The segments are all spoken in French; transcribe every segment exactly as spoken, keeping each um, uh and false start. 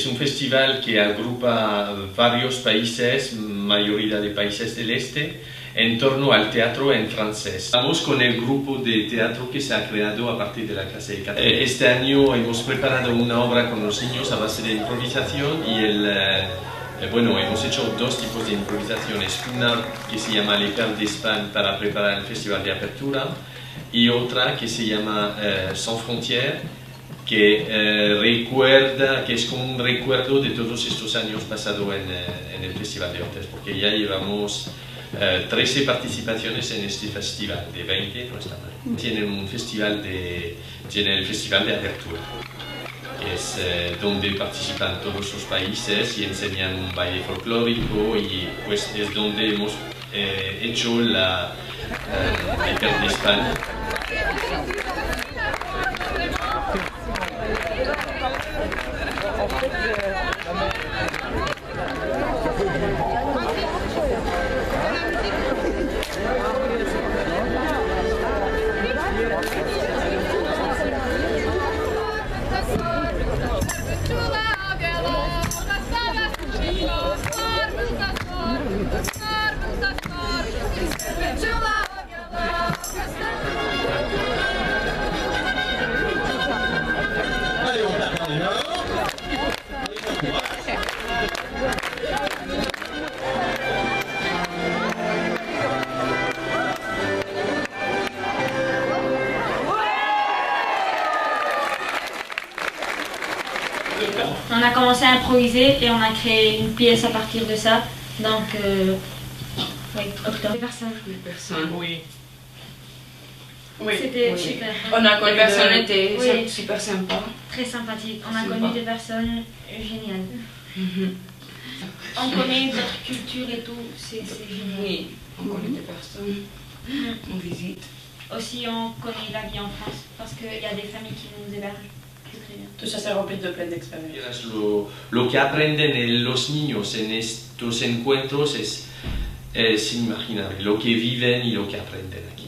es un festival que agrupa varios países, mayoría de países del este, en torno al teatro en francés. Estamos con el grupo de teatro que se ha creado a partir de la clase de catalán. Este año hemos preparado una obra con los niños a base de improvisación y el, eh, bueno, hemos hecho dos tipos de improvisaciones. Una que se llama Les Perles d'Espagne para preparar el festival de apertura y otra que se llama eh, Sans Frontières, que eh, recuerda, que es como un recuerdo de todos estos años pasados en, eh, en el Festival de Ortes, porque ya llevamos eh, trece participaciones en este festival, de veinte no está mal. Tienen un festival de, tiene el Festival de Apertura, que es eh, donde participan todos los países y enseñan un baile folclórico, y pues es donde hemos eh, hecho la eh, Les Perles d'Espagne. On a commencé à improviser et on a créé une pièce à partir de ça. Donc, euh, oui, octobre. Des personnes. Des personnes, oui. Oui. C'était oui. super. On a connu Les personnes étaient oui. super sympas. Très sympathique. On a Sympa. connu des personnes géniales. Mm-hmm. On connaît d'autres cultures et tout, c'est génial. Oui, on connaît des personnes, Mm. on visite. Aussi, on connaît la vie en France parce qu'il y a des familles qui nous hébergent. C'est très bien. Tout ça s'est rempli de plein d'expériences. Lo, lo que aprenden los niños en estos encuentros es, es inimaginable, lo que viven y lo que aprenden aquí.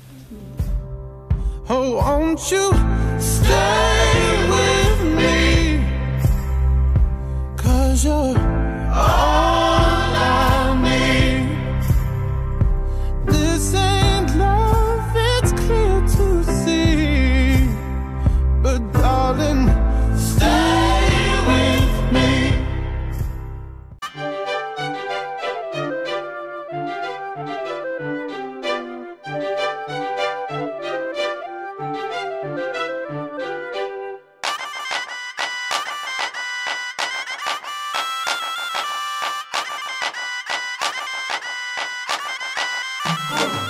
Oh, won't you stay with me? 'Cause you're all I need. This ain't love, it's clear to see. But darling, stay with me. Oh,